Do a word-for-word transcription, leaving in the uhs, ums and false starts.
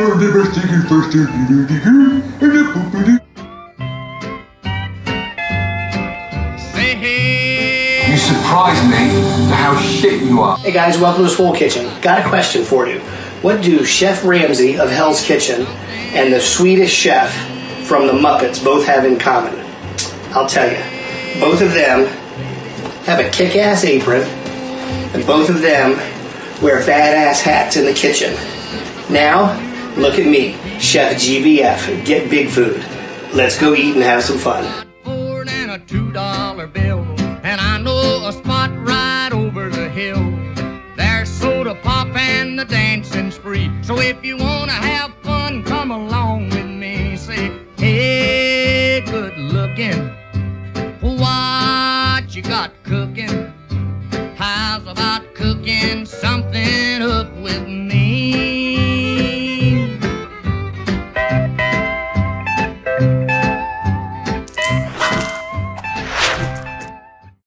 Oh, the best thing is first to do the good and the poopity. Say hey. You surprise me to how shit you are. Hey guys, welcome to SWOL Kitchen. Got a question for you. What do Chef Ramsay of Hell's Kitchen and the Swedish chef from the Muppets both have in common? I'll tell you. Both of them have a kick-ass apron, and both of them wear fat-ass hats in the kitchen. Now, look at me, Chef G B F, get big food. Let's go eat and have some fun. Four and a two dollar bill, and I know a spot right over the hill. There's soda pop and the dancing spree. So if you wanna have fun, come along.